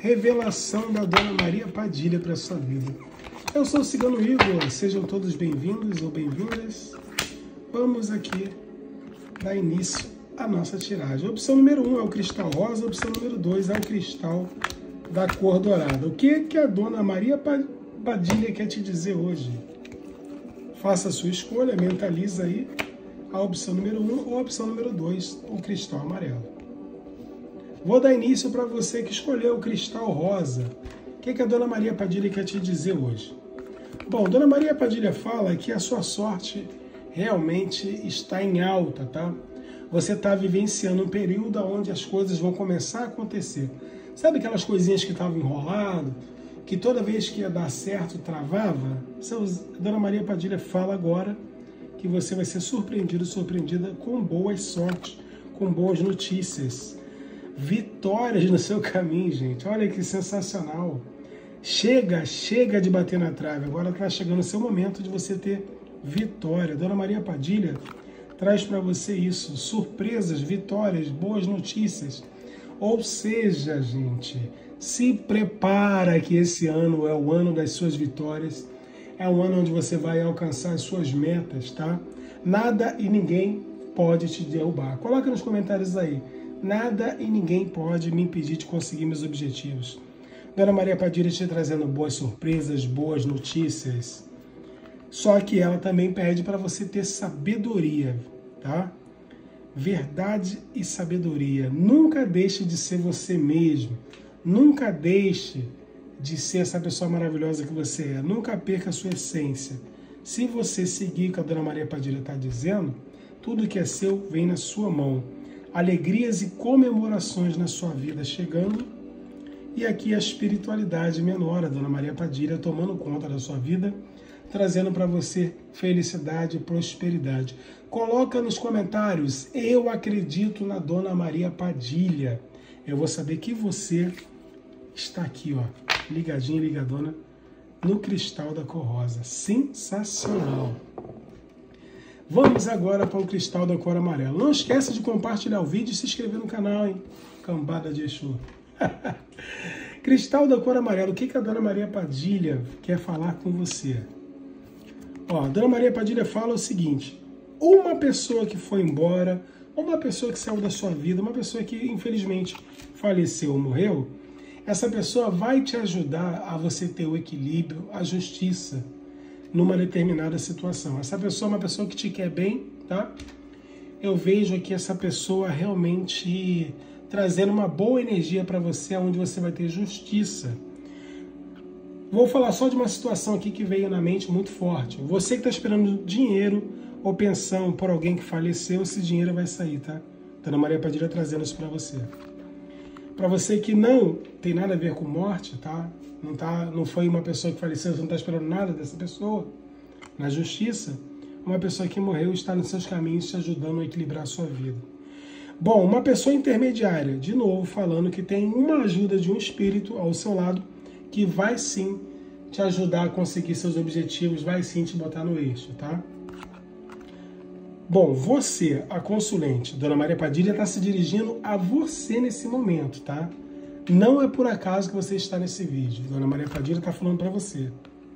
revelação da Dona Maria Padilha para a sua vida. Eu sou o Cigano Igor, sejam todos bem-vindos ou bem-vindas. Vamos aqui dar início à nossa tiragem. A opção número 1 é o cristal rosa, a opção número 2 é o cristal da cor dourada. O que a Dona Maria Padilha quer te dizer hoje? Faça a sua escolha, mentaliza aí a opção número 1 ou a opção número 2, o cristal amarelo. Vou dar início para você que escolheu o cristal rosa. O que a Dona Maria Padilha quer te dizer hoje? Bom, Dona Maria Padilha fala que a sua sorte realmente está em alta, tá? Você está vivenciando um período onde as coisas vão começar a acontecer. Sabe aquelas coisinhas que estavam enrolado, que toda vez que ia dar certo travava? Dona Maria Padilha fala agora que você vai ser surpreendido, surpreendida com boas sortes, com boas notícias. Vitórias no seu caminho, gente. Olha que sensacional. Chega de bater na trave. Agora está chegando o seu momento de você ter vitória. Dona Maria Padilha traz para você isso. Surpresas, vitórias, boas notícias. Ou seja, gente, se prepara que esse ano é o ano das suas vitórias. É um ano onde você vai alcançar as suas metas, tá? Nada e ninguém pode te derrubar. Coloca nos comentários aí. Nada e ninguém pode me impedir de conseguir meus objetivos. Dona Maria Padilha te trazendo boas surpresas, boas notícias. Só que ela também pede para você ter sabedoria, tá? Verdade e sabedoria. Nunca deixe de ser você mesmo. Nunca deixe de ser essa pessoa maravilhosa que você é. Nunca perca a sua essência. Se você seguir o que a Dona Maria Padilha está dizendo, tudo que é seu vem na sua mão. Alegrias e comemorações na sua vida chegando. E aqui a espiritualidade menor, a Dona Maria Padilha tomando conta da sua vida, trazendo para você felicidade e prosperidade. Coloca nos comentários, eu acredito na Dona Maria Padilha. Eu vou saber que você está aqui, ó, ligadinho, ligadona, no cristal da cor rosa. Sensacional! Vamos agora para o cristal da cor amarela. Não esqueça de compartilhar o vídeo e se inscrever no canal, hein? Cambada de Exu. Cristal da cor amarela, o que a Dona Maria Padilha quer falar com você? Ó, a Dona Maria Padilha fala o seguinte: uma pessoa que foi embora, uma pessoa que saiu da sua vida, uma pessoa que infelizmente faleceu ou morreu, essa pessoa vai te ajudar a você ter o equilíbrio, a justiça numa determinada situação. Essa pessoa é uma pessoa que te quer bem, tá? Eu vejo aqui essa pessoa realmente trazendo uma boa energia para você, onde você vai ter justiça. Vou falar só de uma situação aqui que veio na mente muito forte. Você que está esperando dinheiro ou pensão por alguém que faleceu, esse dinheiro vai sair, tá? Dona Maria Padilha trazendo isso para você. Para você que não tem nada a ver com morte, tá? Não foi uma pessoa que faleceu, você não está esperando nada dessa pessoa. Na justiça, uma pessoa que morreu está nos seus caminhos te ajudando a equilibrar a sua vida. Bom, uma pessoa intermediária, de novo falando que tem uma ajuda de um espírito ao seu lado que vai sim te ajudar a conseguir seus objetivos, vai sim te botar no eixo, tá? Bom, você, a consulente, Dona Maria Padilha, está se dirigindo a você nesse momento, tá? Não é por acaso que você está nesse vídeo. Dona Maria Padilha está falando para você.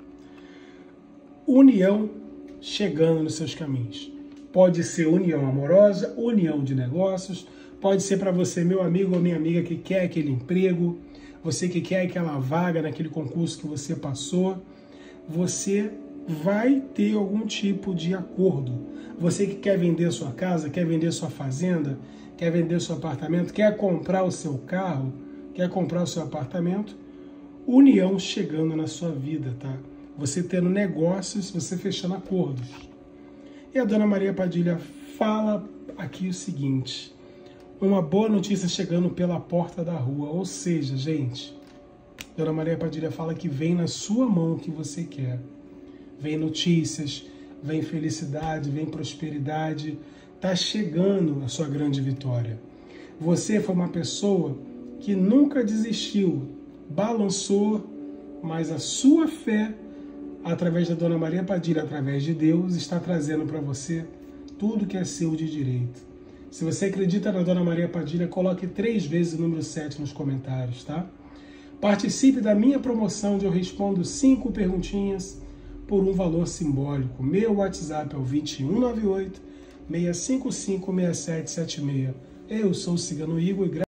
União chegando nos seus caminhos. Pode ser união amorosa, união de negócios, pode ser para você, meu amigo ou minha amiga, que quer aquele emprego, você que quer aquela vaga naquele concurso que você passou. Você vai ter algum tipo de acordo. Você que quer vender sua casa, quer vender sua fazenda, quer vender seu apartamento, quer comprar o seu carro, quer comprar o seu apartamento, união chegando na sua vida, tá? Você tendo negócios, você fechando acordos. E a Dona Maria Padilha fala aqui o seguinte: uma boa notícia chegando pela porta da rua. Ou seja, gente, Dona Maria Padilha fala que vem na sua mão o que você quer. Vem notícias, vem felicidade, vem prosperidade. Está chegando a sua grande vitória. Você foi uma pessoa que nunca desistiu, balançou, mas a sua fé, através da Dona Maria Padilha, através de Deus, está trazendo para você tudo que é seu de direito. Se você acredita na Dona Maria Padilha, coloque 3 vezes o número 7 nos comentários, tá? Participe da minha promoção onde eu respondo 5 perguntinhas por um valor simbólico. Meu WhatsApp é o 2198 655 6776. Eu sou o Cigano Igor e